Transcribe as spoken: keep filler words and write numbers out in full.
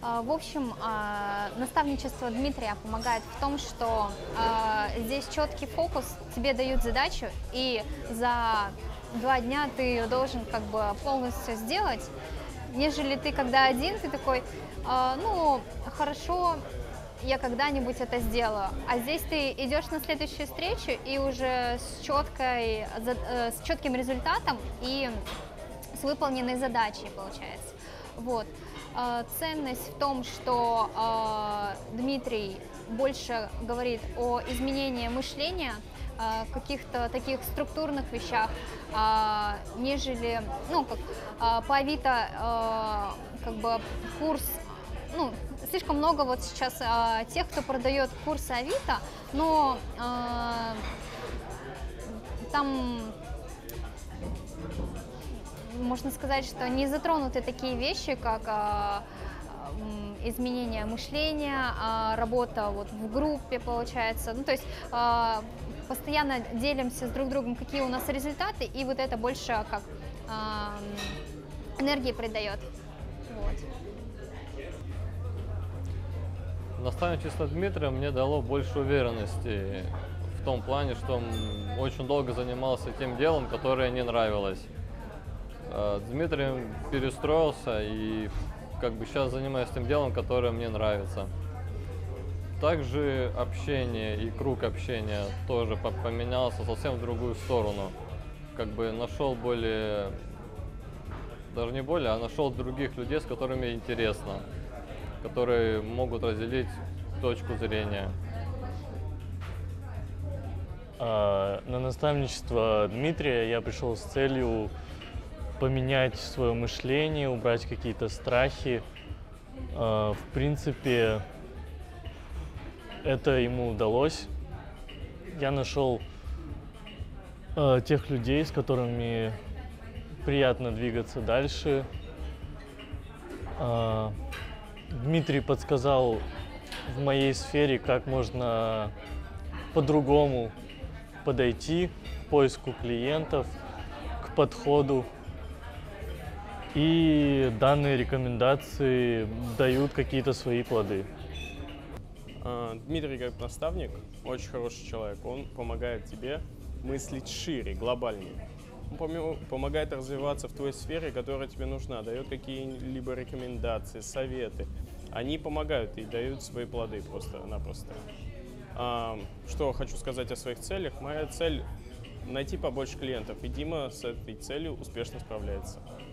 А, В общем, а, наставничество Дмитрия помогает в том, что а, здесь четкий фокус, тебе дают задачу, и за два дня ты ее должен как бы полностью сделать, нежели ты когда один, ты такой, а, ну, хорошо, я когда-нибудь это сделаю. А здесь ты идешь на следующую встречу и уже с четкой, за- э, с четким результатом и с выполненной задачей, получается. Вот. Э, Ценность в том, что э, Дмитрий больше говорит о изменении мышления, э, каких-то таких структурных вещах, э, нежели, ну, как э, по Авито, э, как бы курс, ну, слишком много вот сейчас э, тех, кто продает курсы Авито, но э, там можно сказать, что не затронуты такие вещи, как а, м, изменение мышления, а, работа вот в группе, получается. Ну, то есть а, постоянно делимся с друг другом, какие у нас результаты, и вот это больше как а, м, энергии придает. Вот. Наставничество Дмитрия мне дало больше уверенности в том плане, что м, очень долго занимался тем делом, которое не нравилось. Э, Дмитрий перестроился и как бы сейчас занимаюсь тем делом, которое мне нравится. Также общение и круг общения тоже по- поменялся совсем в другую сторону. Как бы нашел более, даже не более, а нашел других людей, с которыми интересно, которые могут разделить точку зрения. А, На наставничество Дмитрия я пришел с целью поменять свое мышление, убрать какие-то страхи. А, В принципе, это ему удалось. Я нашел а, тех людей, с которыми приятно двигаться дальше. А, Дмитрий подсказал в моей сфере, как можно по-другому подойти к поиску клиентов, к подходу. И данные рекомендации дают какие-то свои плоды. А, Дмитрий как наставник очень хороший человек. Он помогает тебе мыслить шире, глобальнее. Он помо- помогает развиваться в той сфере, которая тебе нужна, дает какие-либо рекомендации, советы. Они помогают и дают свои плоды просто-напросто. А, Что хочу сказать о своих целях. Моя цель — найти побольше клиентов, и Дима с этой целью успешно справляется.